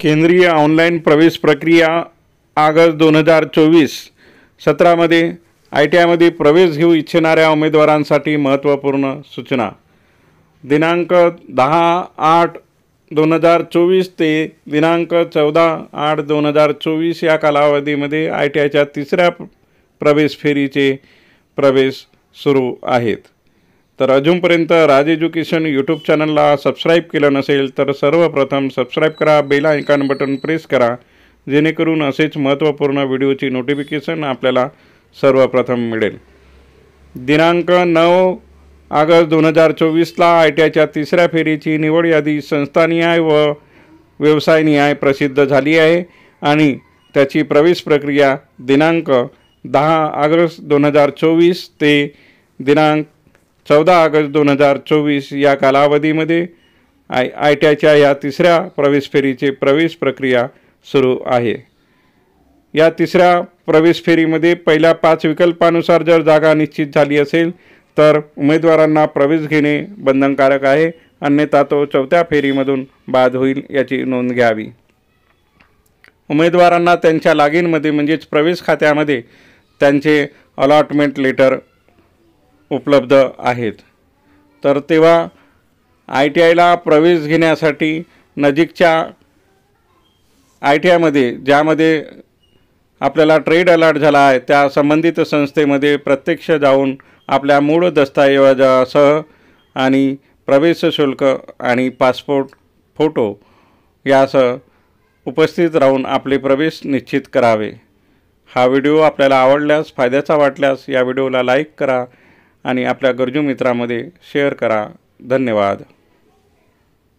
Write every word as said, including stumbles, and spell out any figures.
केंद्रीय ऑनलाईन प्रवेश प्रक्रिया ऑगस्ट दोन हजार चोवीस सत्रामध्ये आय टी आयमध्ये प्रवेश घेऊ इच्छिणाऱ्या उमेदवारांसाठी महत्त्वपूर्ण सूचना. दिनांक दहा आठ दोन हजार चोवीस ते दिनांक चौदा आठ दोन हजार चोवीस या कालावधीमध्ये आय टी आयच्या तिसऱ्या प्रवेश फेरीचे प्रवेश सुरू आहेत. तर अजूनपर्यंत राज एज्युकेशन यूट्यूब चॅनलला सबस्क्राईब केलं नसेल तर सर्वप्रथम सबस्क्राईब करा, बेल आयकॉन बटन प्रेस करा, जेणेकरून असेच महत्त्वपूर्ण व्हिडिओची नोटिफिकेशन आपल्याला सर्वप्रथम मिळेल. दिनांक नऊ ऑगस्ट दोन हजार चोवीसला आय टी आयच्या तिसऱ्या फेरीची निवड यादी संस्थानिहाय व व्यवसायनिहाय प्रसिद्ध झाली आहे आणि त्याची प्रवेश प्रक्रिया दिनांक दहा ऑगस्ट दोन हजार चोवीस ते दिनांक चौदा ऑगस्ट दोन हजार चोवीस या कालावधीमध्ये आय आय टी आयच्या या तिसऱ्या प्रवेश फेरीचे प्रवेश प्रक्रिया सुरू आहे. या तिसऱ्या प्रवेश फेरीमध्ये पहिल्या पाच विकल्पानुसार जर जागा निश्चित झाली असेल तर उमेदवारांना प्रवेश घेणे बंधनकारक आहे, अन्यथा तो चौथ्या फेरीमधून बाद होईल याची नोंद घ्यावी. उमेदवारांना त्यांच्या लॉगिनमध्ये म्हणजेच प्रवेश खात्यामध्ये त्यांचे अलॉटमेंट लेटर उपलब्ध आहेत. तर तेव्हा आय टी आयला प्रवेश घेण्यासाठी नजीकच्या आय टी आयमध्ये ज्यामध्ये आपल्याला ट्रेड अलॉट झाला आहे त्या संबंधित संस्थेमध्ये प्रत्यक्ष जाऊन आपल्या मूळ दस्तऐवजासह आणि प्रवेश शुल्क आणि पासपोर्ट फोटो यासह उपस्थित राहून आपले प्रवेश निश्चित करावे. हा व्हिडिओ आपल्याला आवडल्यास, फायद्याचा वाटल्यास या व्हिडिओला लाईक करा आणि आपल्या गरजू मित्रांमध्ये शेअर करा. धन्यवाद.